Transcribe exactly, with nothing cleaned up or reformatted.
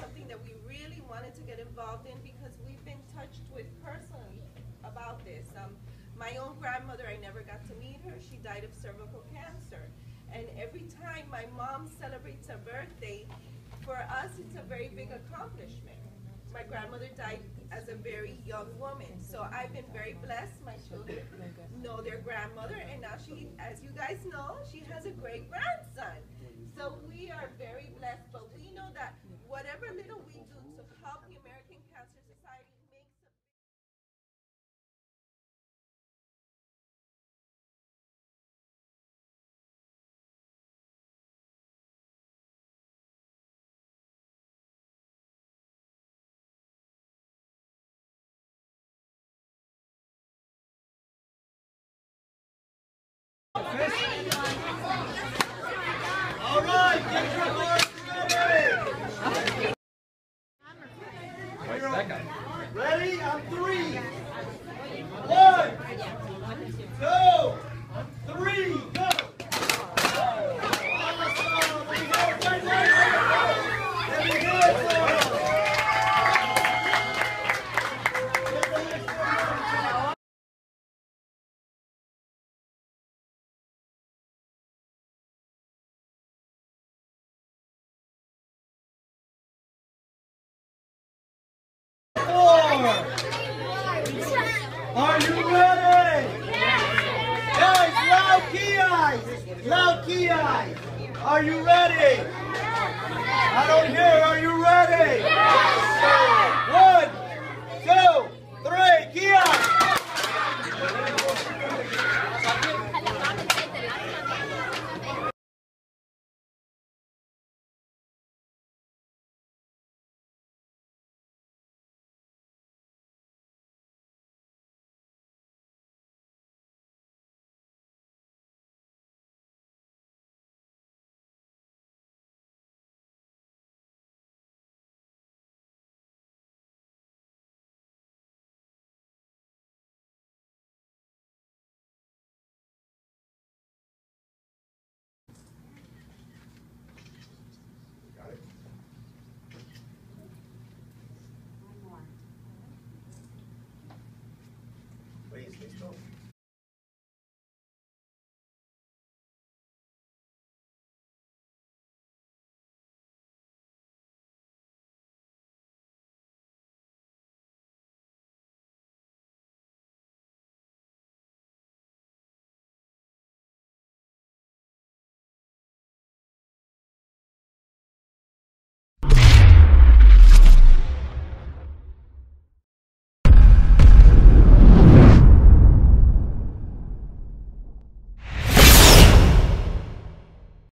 something that we really wanted to get involved in because we've been touched with personally about this. Um, my own grandmother, I never got to meet her. She died of cervical cancer. And every time my mom celebrates her birthday, for us, it's a very big accomplishment. My grandmother died as a very young woman, so I've been very blessed. My children know their grandmother, and now she, as you guys know, she has a great grandson. So we are very blessed, but we know that whatever little we do to help the American Cancer Society makes a All right, get your horse ready. Ready? On three. One, two, three, go. Awesome. There you go. Right, right, right. Very good, Doral. Are you ready? Guys, loud key eyes! Loud key eyes! Are you ready?